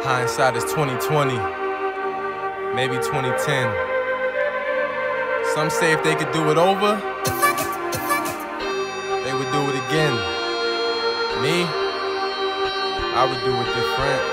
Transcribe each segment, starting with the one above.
Hindsight is 2020, maybe 2010. Some say if they could do it over, they would do it again. Me, I would do it different.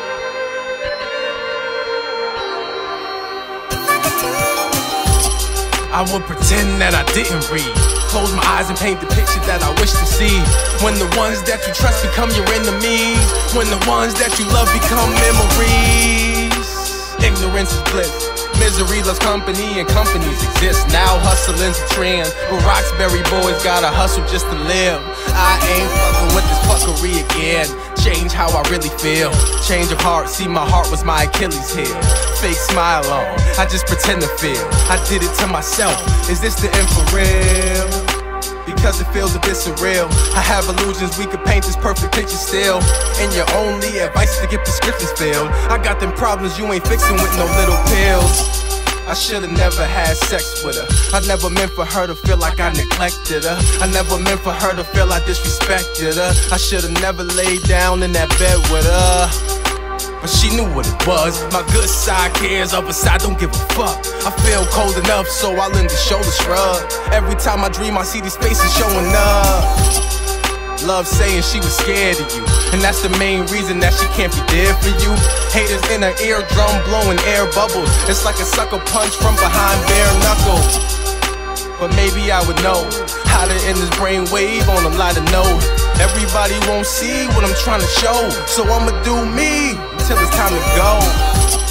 I would pretend that I didn't read. Close my eyes and paint the picture that I wish to see. When the ones that you trust become your enemies, when the ones that you love become memories. Ignorance is bliss, misery loves company, and companies exist. Now hustling's a trend, but Roxbury boys gotta hustle just to live. I ain't fucking with this fuckery again. Change how I really feel, change of heart, see my heart was my Achilles heel. Fake smile on, I just pretend to feel. I did it to myself, is this the end for real? Because it feels a bit surreal. I have illusions we could paint this perfect picture still, and your only advice is to get prescriptions filled. I got them problems you ain't fixing with no little pills. I should've never had sex with her. I never meant for her to feel like I neglected her. I never meant for her to feel I disrespected her. I should've never laid down in that bed with her, but she knew what it was. My good side cares, other side don't give a fuck. I feel cold enough, so I lend a shoulder shrug. Every time I dream, I see these faces showing up. Love saying she was scared of you, and that's the main reason that she can't be there for you. Haters in her eardrum blowing air bubbles. It's like a sucker punch from behind bare knuckles. But maybe I would know how to end this brainwave on a lighter note. Everybody won't see what I'm trying to show, so I'ma do me until it's time to go.